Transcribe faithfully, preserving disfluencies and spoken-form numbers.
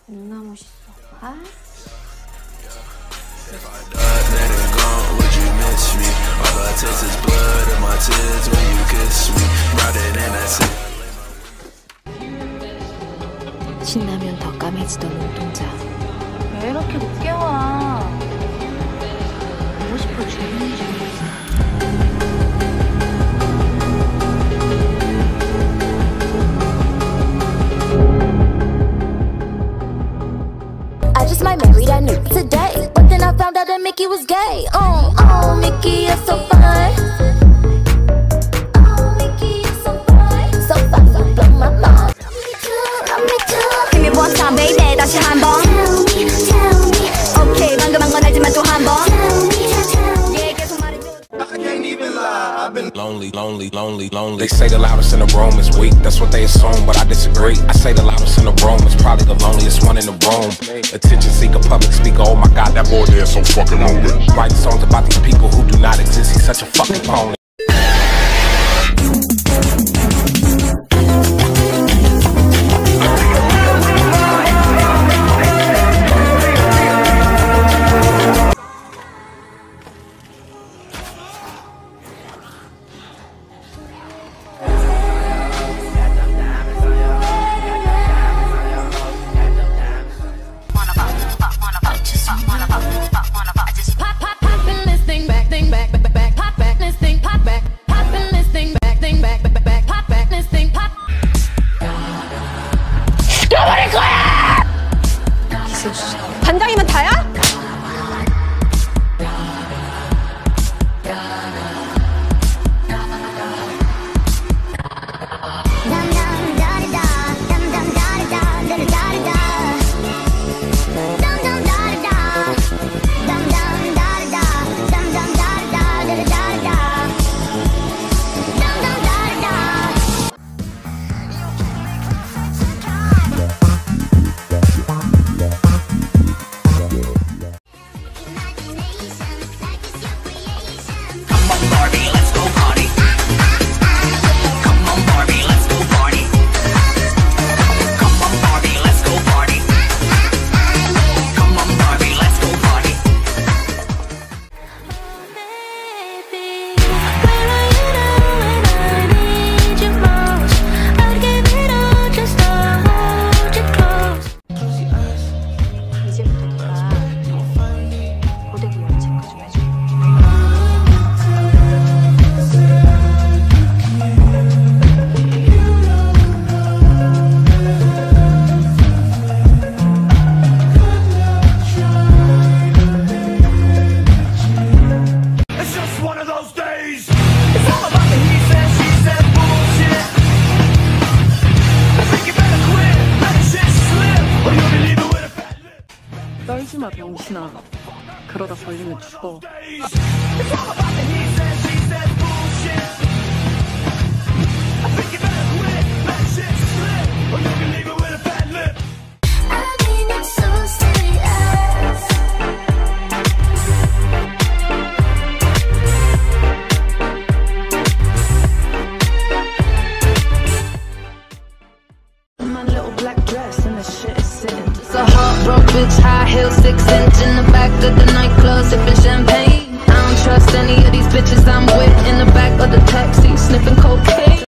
누나 멋있어. 아. If I died, let it gone, would you miss me? All I taste is blood in my tears when you kiss me. Riding in that city. 신나면 더 까매지던 눈동자. 왜 이렇게 늦게 와? 보고 싶어 죽는 줄. I just might marry that nigga today, but then I found out that Mickey was gay. Oh, oh, Mickey, you're so fine. Oh, Mickey, you're so fine. So fine, so blow my mind. Me too, love me too. Give me one time, baby, 다시 한 번. Tell me, tell me. Okay, 방금 한 건 알지만 또 한 번. Tell me, tell me. Yeah, 계속 말해줘. I can't even lie, I've been lonely, lonely, lonely, lonely. They say the loudest in the room is weak, that's what they assume, but I disagree. I say the loudest in the room is probably the loneliest one in the room. Attention seeker, public speaker, oh my god, that boy there is so fucking lonely. Writing songs about these people who do not exist, he's such a fucking pony. 반장이면 다야? 떨지마 병신아. 그러다 걸리면 죽어. A heartbroken bitch, high heels, six inch in the back of the nightclub, sipping champagne. I don't trust any of these bitches I'm with in the back of the taxi, sniffing cocaine.